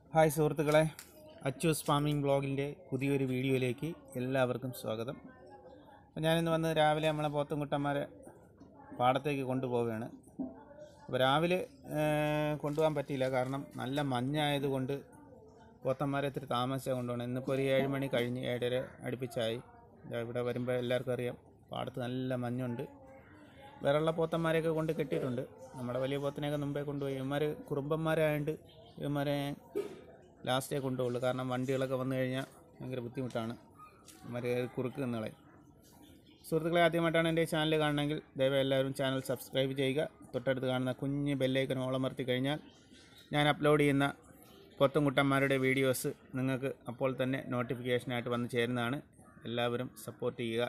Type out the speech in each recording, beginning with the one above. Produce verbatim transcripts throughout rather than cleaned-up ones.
Hi സുഹൃത്തുക്കളെ, Achus farming ബ്ലോഗിൻ്റെ പുതിയൊരു വീഡിയോയിലേക്ക് എല്ലാവർക്കും സ്വാഗതം. അപ്പോൾ ഞാനിന്ന് വന്ന് രാവിലെ നമ്മളെ പോത്തുംകുട്ടന്മാരെ പാടത്തേക്ക് കൊണ്ടുപോവുകയാണ്. അപ്പോൾ രാവിലെ കൊണ്ടുപോകാൻ പറ്റിയില്ല, കാരണം നല്ല മഞ്ഞായതുകൊണ്ട് പോത്തന്മാരെ ഇത്തിരി താമസിച്ചാണ് കൊണ്ടുപോകണം. ഇന്നിപ്പോൾ ഒരു ഏഴ് മണി കഴിഞ്ഞ് ഏഴര അടുപ്പിച്ചായി. ഇവിടെ വരുമ്പോൾ എല്ലാവർക്കും അറിയാം, പാടത്ത് നല്ല മഞ്ഞുണ്ട്. വേറെയുള്ള പോത്തന്മാരെയൊക്കെ കൊണ്ട് കെട്ടിയിട്ടുണ്ട്. നമ്മുടെ വലിയ പോത്തിനെയൊക്കെ മുമ്പേ കൊണ്ടുപോയി. ഇവന്മാർ കുറുമ്പന്മാരായതുകൊണ്ട് ഇവന്മാരെ ലാസ്റ്റേ കൊണ്ടുപോകുള്ളൂ, കാരണം വണ്ടികളൊക്കെ വന്നു കഴിഞ്ഞാൽ ഭയങ്കര ബുദ്ധിമുട്ടാണ്. ഇവന്മാർ കുറുക്ക് നിന്നളയും. സുഹൃത്തുക്കളെ, ആദ്യമായിട്ടാണ് എൻ്റെ ചാനൽ കാണണമെങ്കിൽ ദയവായി എല്ലാവരും ചാനൽ സബ്സ്ക്രൈബ് ചെയ്യുക. തൊട്ടടുത്ത് കാണുന്ന കുഞ്ഞ് ബെല്ലൈക്കൻ ഓളമർത്തി കഴിഞ്ഞാൽ ഞാൻ അപ്ലോഡ് ചെയ്യുന്ന പോത്തുംകുട്ടന്മാരുടെ വീഡിയോസ് നിങ്ങൾക്ക് അപ്പോൾ തന്നെ നോട്ടിഫിക്കേഷനായിട്ട് വന്ന് ചേരുന്നതാണ്. എല്ലാവരും സപ്പോർട്ട് ചെയ്യുക.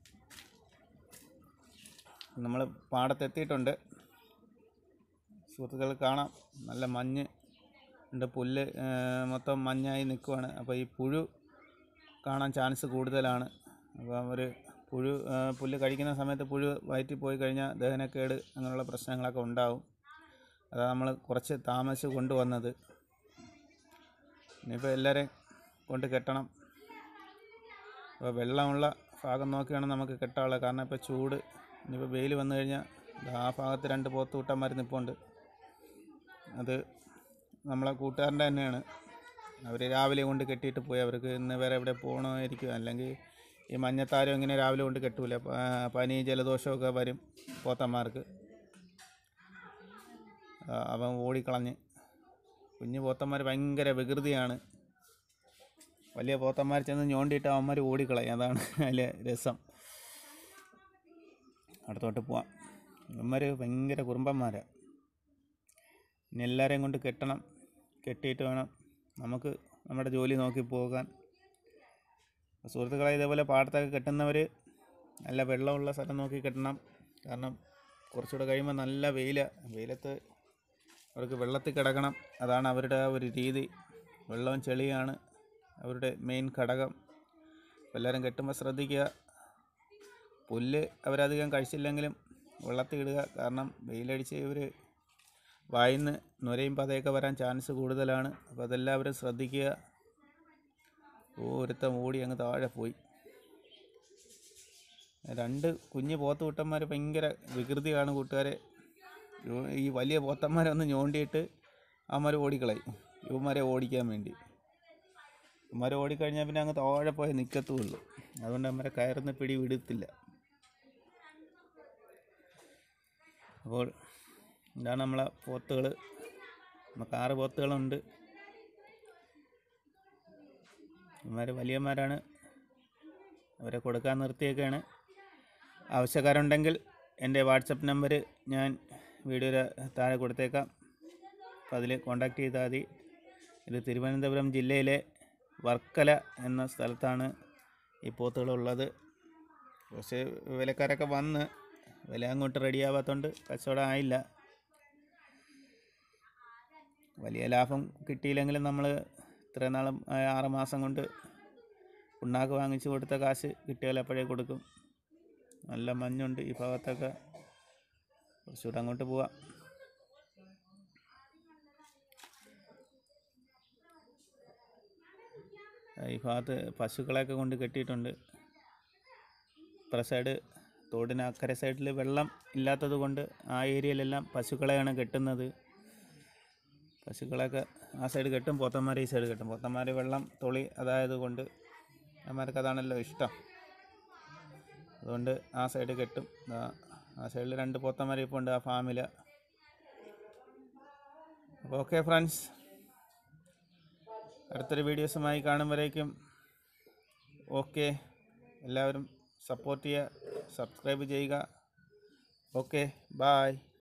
നമ്മൾ പാടത്തെത്തിയിട്ടുണ്ട്. സുഹൃത്തുക്കൾ കാണാം, നല്ല മഞ്ഞ് ഉണ്ട്, പുല്ല് മൊത്തം മഞ്ഞായി നിൽക്കുവാണ്. അപ്പോൾ ഈ പുഴു കാണാൻ ചാൻസ് കൂടുതലാണ്. അപ്പോൾ ഒരു പുഴു പുല്ല് കഴിക്കുന്ന സമയത്ത് പുഴു വയറ്റിൽ പോയി കഴിഞ്ഞാൽ ദഹനക്കേട് അങ്ങനെയുള്ള പ്രശ്നങ്ങളൊക്കെ ഉണ്ടാവും. അതാണ് നമ്മൾ കുറച്ച് താമസിച്ച് കൊണ്ടുവന്നത്. ഇനിയിപ്പോൾ എല്ലാവരെയും കൊണ്ട് കെട്ടണം. അപ്പോൾ വെള്ളമുള്ള ഭാഗം നോക്കിയാണ് നമുക്ക് കെട്ടാനുള്ളത്, കാരണം ഇപ്പോൾ ചൂട്. ഇനിയിപ്പോൾ വെയിൽ വന്നു കഴിഞ്ഞാൽ ആ ഭാഗത്ത് രണ്ട് പോത്തുകൂട്ടന്മാർ നിൽപ്പുണ്ട്. അത് നമ്മളെ കൂട്ടുകാരൻ്റെ തന്നെയാണ്. അവർ രാവിലെ കൊണ്ട് കെട്ടിയിട്ട് പോയി. അവർക്ക് ഇന്ന് വേറെ എവിടെ പോകണമായിരിക്കും, അല്ലെങ്കിൽ ഈ മഞ്ഞത്താരം ഇങ്ങനെ രാവിലെ കൊണ്ട് കെട്ടൂല. പനി ജലദോഷമൊക്കെ വരും പോത്തന്മാർക്ക്. അവൻ ഓടിക്കളഞ്ഞ്. കുഞ്ഞു പോത്തന്മാർ ഭയങ്കര വികൃതിയാണ്. വലിയ പോത്തന്മാർ ചെന്ന് ഞോണ്ടിയിട്ട് അവന്മാർ ഓടിക്കളയും. അതാണ് അതിലെ രസം. അടുത്തോട്ട് പോവാം. ഇവന്മാർ ഭയങ്കര കുറുമ്പന്മാരാണ്. ഇനി എല്ലാവരെയും കൊണ്ട് കെട്ടണം. കെട്ടിയിട്ട് വേണം നമുക്ക് നമ്മുടെ ജോലി നോക്കി പോകാൻ. സുഹൃത്തുക്കളെ, ഇതേപോലെ പാടത്തൊക്കെ കെട്ടുന്നവർ നല്ല വെള്ളമുള്ള സ്ഥലം നോക്കി കെട്ടണം. കാരണം കുറച്ചുകൂടെ കഴിയുമ്പോൾ നല്ല വെയിൽ, വെയിലത്ത് അവർക്ക് വെള്ളത്തിൽ കിടക്കണം. അതാണ് അവരുടെ ആ ഒരു രീതി. വെള്ളവും ചെളിയാണ് അവരുടെ മെയിൻ ഘടകം. എല്ലാവരും കെട്ടുമ്പോൾ ശ്രദ്ധിക്കുക. പുല്ല് അവരധികം കഴിച്ചില്ലെങ്കിലും വെള്ളത്തിൽ ഇടുക, കാരണം വെയിലടിച്ച് ഇവർ വായിന്ന് നുരയും പതയൊക്കെ വരാൻ ചാൻസ് കൂടുതലാണ്. അപ്പോൾ അതെല്ലാവരും ശ്രദ്ധിക്കുക. ഒരുത്തം ഓടി അങ്ങ് താഴെ പോയി. രണ്ട് കുഞ്ഞ് പോത്തുകുട്ടന്മാർ ഭയങ്കര വികൃതിയാണ് കൂട്ടുകാരെ. ഈ വലിയ പോത്തന്മാരെ ഒന്ന് ഞോണ്ടിയിട്ട് അവന്മാർ ഓടിക്കളയും, ഇവന്മാരെ ഓടിക്കാൻ വേണ്ടി. ഇവന്മാരെ ഓടിക്കഴിഞ്ഞാൽ പിന്നെ അങ്ങ് താഴെ പോയി നിൽക്കത്തുള്ളൂ. അതുകൊണ്ട് അവന്മാരെ കയറുന്ന പിടി വിടത്തില്ല. അപ്പോൾ ഇതാണ് നമ്മളെ പോത്തുകൾ. നമുക്ക് ആറ് പോത്തുകളുണ്ട്. ഇവന്മാർ വലിയന്മാരാണ്. അവരെ കൊടുക്കാൻ നിർത്തിയൊക്കെയാണ്. ആവശ്യക്കാരുണ്ടെങ്കിൽ എൻ്റെ വാട്സപ്പ് നമ്പർ ഞാൻ വീഡിയോയുടെ താഴെ കൊടുത്തേക്കാം. അപ്പോൾ അതിൽ കോൺടാക്റ്റ് ചെയ്താൽ മതി. ഇത് തിരുവനന്തപുരം ജില്ലയിലെ വർക്കല എന്ന സ്ഥലത്താണ് ഈ പോത്തുകളുള്ളത്. പക്ഷേ വിലക്കാരൊക്കെ വന്ന് വില അങ്ങോട്ട് റെഡിയാവാത്തതുകൊണ്ട് കച്ചവടം ആയില്ല. വലിയ ലാഭം കിട്ടിയില്ലെങ്കിലും നമ്മൾ ഇത്രയും നാളും ആറ് മാസം കൊണ്ട് പുണ്ണാക്ക് വാങ്ങിച്ചു കൊടുത്ത കാശ് കിട്ടിയാൽ അപ്പോഴേ കൊടുക്കും. നല്ല മഞ്ഞുണ്ട് ഈ ഭാഗത്തൊക്കെ. കുറച്ചുകൂടെ അങ്ങോട്ട് പോവാം. ഈ ഭാഗത്ത് പശുക്കളെയൊക്കെ കൊണ്ട് കെട്ടിയിട്ടുണ്ട്. ഇപ്പുറ സൈഡ് തോടിന് അക്കരെ സൈഡിൽ വെള്ളം ഇല്ലാത്തത് കൊണ്ട് ആ ഏരിയയിലെല്ലാം പശുക്കളെയാണ് കെട്ടുന്നത്. പശുക്കളൊക്കെ ആ സൈഡ് കെട്ടും, പോത്തന്മാർ ഈ സൈഡ് കെട്ടും. പോത്തന്മാർ വെള്ളം തൊളി അതായത് കൊണ്ട് അവന്മാർക്ക് അതാണല്ലോ ഇഷ്ടം. അതുകൊണ്ട് ആ സൈഡ് കെട്ടും. ആ സൈഡിൽ രണ്ട് പോത്തന്മാർ ഇപ്പോൾ ഉണ്ട് ആ ഫാമിൽ. അപ്പോൾ ഓക്കെ ഫ്രണ്ട്സ്, അടുത്തൊരു വീഡിയോസുമായി കാണുമ്പോഴേക്കും ഓക്കെ. എല്ലാവരും സപ്പോർട്ട് ചെയ്യുക, സബ്സ്ക്രൈബ് ചെയ്യുക. Okay, bye.